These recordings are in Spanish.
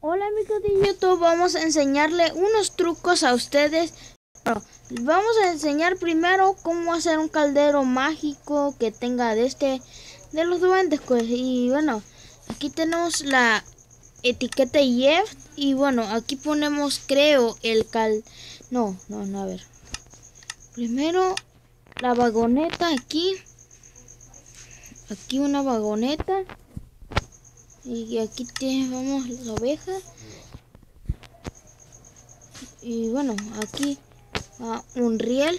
Hola amigos de YouTube, vamos a enseñarle unos trucos a ustedes. Bueno, vamos a enseñar primero cómo hacer un caldero mágico que tenga de los duendes, pues. Y bueno, aquí tenemos la etiqueta Jeff y bueno, aquí ponemos creo no, a ver. Primero la vagoneta aquí una vagoneta. Y aquí tenemos la oveja. Y bueno, aquí un riel.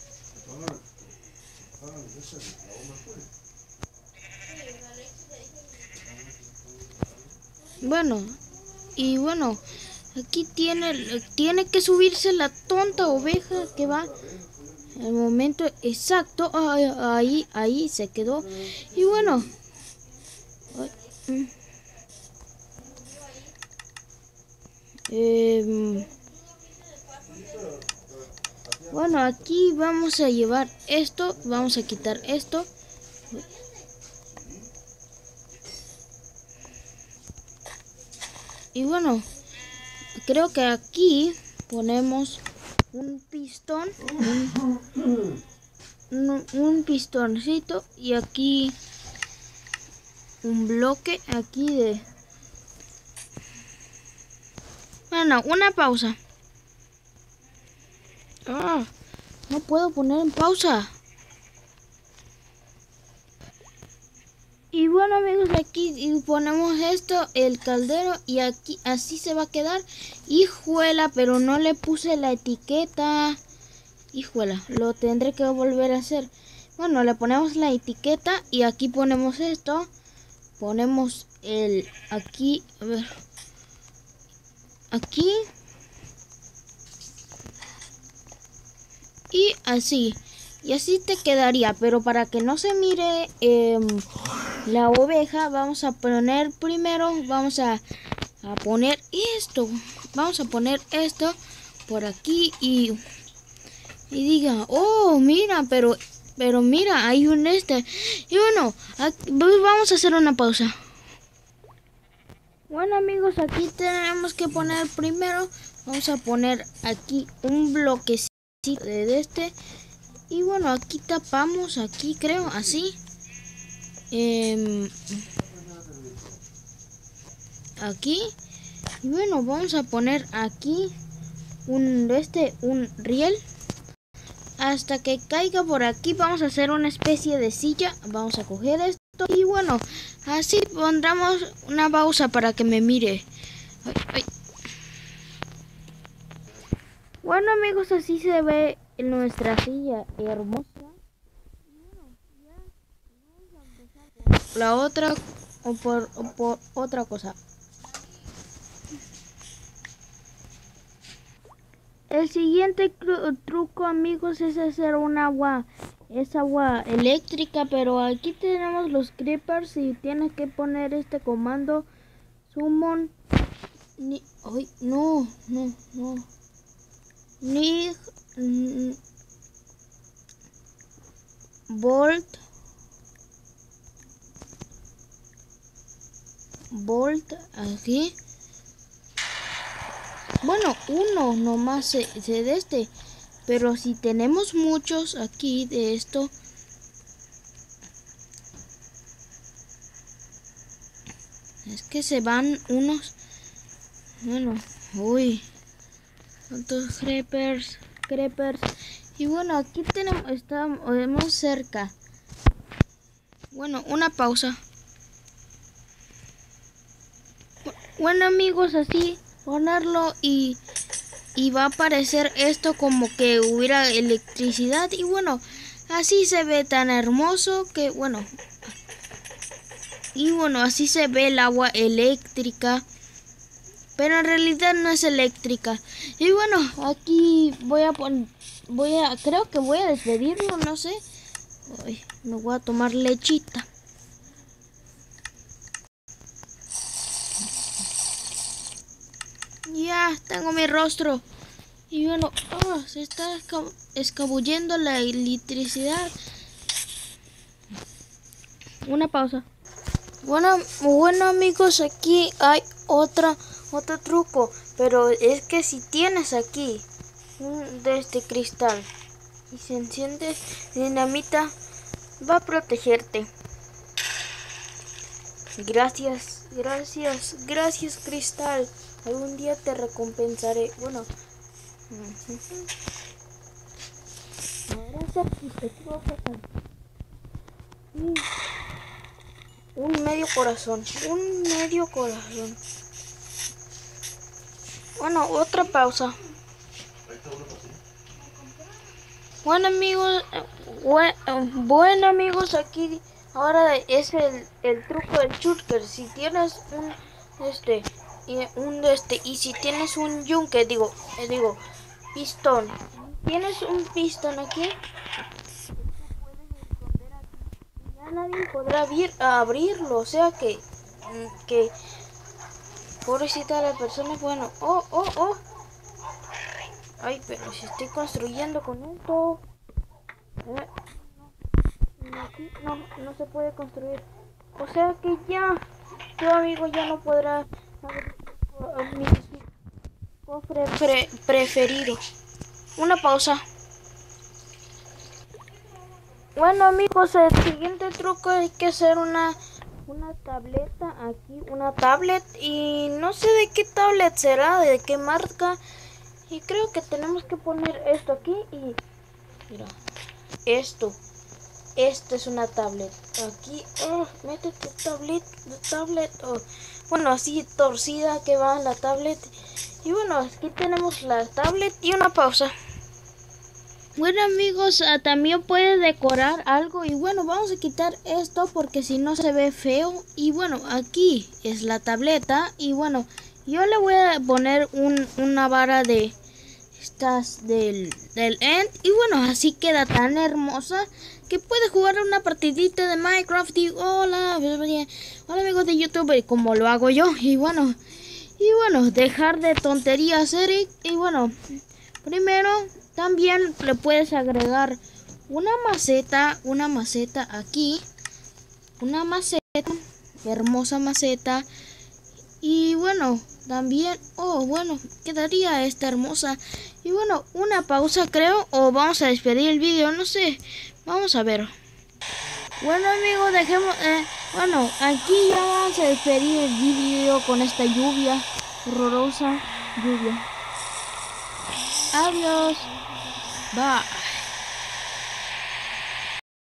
Bueno, y bueno, aquí tiene que subirse la tonta oveja que va el momento exacto. Ahí se quedó. Y bueno, bueno, aquí vamos a llevar esto, vamos a quitar esto. Y bueno, creo que aquí ponemos un pistón, un pistoncito, y aquí un bloque aquí de... Bueno, una pausa. No puedo poner en pausa. Y bueno amigos, aquí ponemos esto, el caldero, y aquí así se va a quedar. Hijuela, pero no le puse la etiqueta. Hijuela, lo tendré que volver a hacer. Bueno, le ponemos la etiqueta y aquí ponemos esto. Ponemos aquí, a ver. Aquí. Y así. Y así te quedaría, pero para que no se mire la oveja, vamos a poner primero, vamos a poner esto. Vamos a poner esto por aquí y diga, oh, mira, pero mira, hay un Y bueno, vamos a hacer una pausa. Bueno amigos, aquí tenemos que poner primero, vamos a poner aquí un bloquecito de y bueno, aquí tapamos, aquí creo, así. Aquí. Y bueno, vamos a poner aquí un riel. Hasta que caiga por aquí, vamos a hacer una especie de silla. Vamos a coger esto. Y bueno, así pondremos una pausa para que me mire. Bueno amigos, así se ve nuestra silla hermosa. La otra o por otra cosa. El siguiente truco amigos es hacer es agua eléctrica, pero aquí tenemos los creepers y tienes que poner este comando summon volt aquí. Bueno, uno nomás se de pero si tenemos muchos aquí de esto, es que se van unos. Bueno, uy, tantos creepers. Y bueno, aquí estamos cerca. Bueno, una pausa. Bueno amigos, así ponerlo y va a aparecer esto como que hubiera electricidad. Y bueno, así se ve tan hermoso que bueno. Y bueno, así se ve el agua eléctrica, pero en realidad no es eléctrica. Y bueno, aquí creo que voy a despedirlo, no sé. Me voy a tomar lechita. Ya, tengo mi rostro. Y bueno, se está escabullendo la electricidad. Una pausa. Bueno amigos, aquí hay otro truco, pero es que si tienes aquí un de este cristal y se enciende dinamita, va a protegerte. Gracias cristal, algún día te recompensaré. Bueno, gracias si te equivocas. Un medio corazón. Bueno, otra pausa. Bueno amigos, aquí ahora es el truco del shooter. Si tienes y si tienes un yunque, pistón. Tienes un pistón aquí. Ya nadie podrá abrirlo, o sea que pobrecita la persona. Bueno, ay, pero si estoy construyendo con esto, aquí no se puede construir, o sea que ya tu amigo ya no podrá abrir mi cofre preferido. Una pausa. Bueno amigos, el siguiente truco hay que hacer una tableta aquí, una tablet, y no sé de qué tablet será, de qué marca, y creo que tenemos que poner esto aquí y mira, esto es una tablet. Aquí, métete tablet, bueno, así torcida que va la tablet, y bueno, aquí tenemos la tablet y una pausa. Bueno amigos, también puede decorar algo, y bueno, vamos a quitar esto porque si no se ve feo. Y bueno, aquí es la tableta, y bueno, yo le voy a poner una vara de estas del End, y bueno, así queda tan hermosa que puede jugar una partidita de Minecraft. Y hola amigos de YouTube, como lo hago yo. Y bueno, dejar de tonterías, Eric. Y bueno, primero también le puedes agregar una maceta aquí, una maceta, hermosa maceta. Y bueno, también, bueno, quedaría esta hermosa. Y bueno, una pausa creo, o vamos a despedir el vídeo, no sé, vamos a ver. Bueno amigos, dejemos, bueno, aquí ya vamos a despedir el vídeo con esta lluvia, horrorosa lluvia. Adiós. Bye.